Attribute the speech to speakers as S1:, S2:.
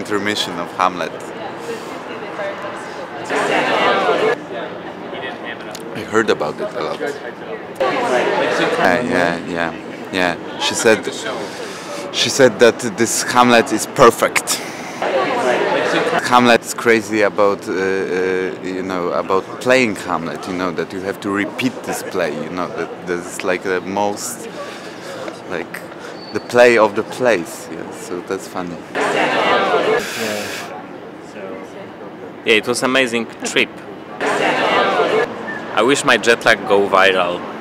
S1: intermission of Hamlet. I heard about it a lot. Yeah. She said that this Hamlet is perfect. Hamlet is crazy about about playing Hamlet. That you have to repeat this play. That this is like the most the play of the plays. Yeah, so that's funny.
S2: Yeah, it was an amazing trip. I wish my jet lag go viral.